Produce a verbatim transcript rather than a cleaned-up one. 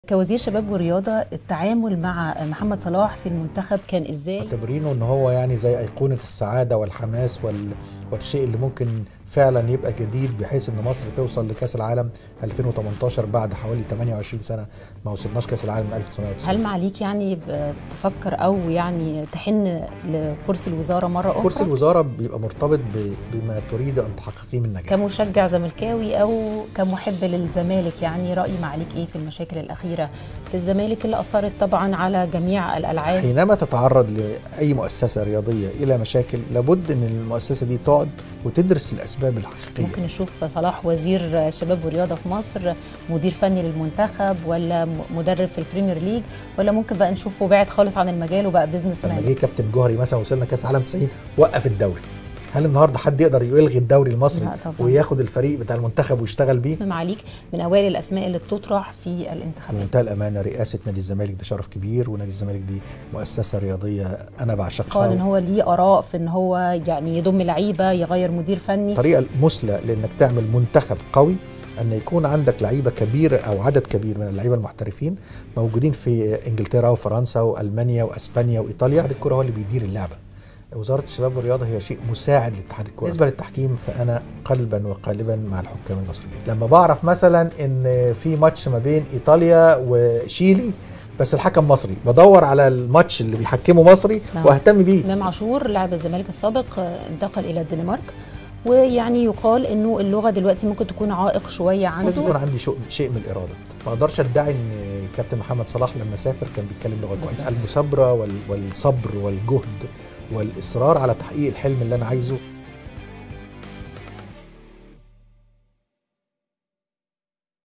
كوزير شباب ورياضة التعامل مع محمد صلاح في المنتخب كان ازاي؟ معتبرينه ان هو يعني زي ايقونة السعادة والحماس وال... والشيء اللي ممكن فعلا يبقى جديد بحيث ان مصر توصل لكاس العالم ألفين وتمنتاشر بعد حوالي ثمانية وعشرين سنة ما وصلناش كاس العالم من ألف وتسعمائة وتسعين. هل معليك يعني تفكر او يعني تحن لكرسي الوزارة مرة اخرى؟ كرسي الوزارة بيبقى مرتبط ب... بما تريد ان تحققيه من نجاح. كمشجع زملكاوي او كمحب للزمالك، يعني رأي معليك ايه في المشاكل الأخيرة في الزمالك اللي أثرت طبعا على جميع الألعاب؟ حينما تتعرض لأي مؤسسة رياضية إلى مشاكل لابد ان المؤسسة دي تقعد وتدرس الأسباب الحقيقية. ممكن نشوف صلاح وزير شباب ورياضة في مصر، مدير فني للمنتخب، ولا مدرب في البريمير ليج، ولا ممكن بقى نشوفه بعد خالص عن المجال وبقى بيزنس مان؟ لما جه كابتن جوهري مثلا وصلنا كاس عالم تسعين وقف الدوري، هل النهارده حد يقدر يلغي الدوري المصري وياخد الفريق بتاع المنتخب ويشتغل بيه؟ اسم معاليك من اوائل الاسماء اللي بتطرح في الانتخابات. بمنتهى الامانه رئاسه نادي الزمالك ده شرف كبير، ونادي الزمالك دي مؤسسه رياضيه انا بعشقها. قال ان هو ليه اراء في ان هو يعني يضم لعيبه، يغير مدير فني. الطريقه المثلى لانك تعمل منتخب قوي ان يكون عندك لعيبه كبيره او عدد كبير من اللعيبه المحترفين موجودين في انجلترا وفرنسا والمانيا واسبانيا وايطاليا. اتحاد الكره هو اللي بيدير اللعبه. وزارة الشباب والرياضة هي شيء مساعد لاتحاد الكرة. بالنسبة للتحكيم فأنا قلبا وقالبا مع الحكام المصريين. لما بعرف مثلا إن في ماتش ما بين إيطاليا وشيلي بس الحكم مصري، بدور على الماتش اللي بيحكمه مصري نعم. واهتم بيه. إمام عاشور لاعب الزمالك السابق انتقل إلى الدنمارك، ويعني يقال إنه اللغة دلوقتي ممكن تكون عائق شوية عنده. لازم يكون عندي شيء من الإرادة. ما أقدرش أدعي إن كابتن محمد صلاح لما سافر كان بيتكلم لغة كويسة. المثابرة والصبر والجهد والإصرار على تحقيق الحلم اللي أنا عايزه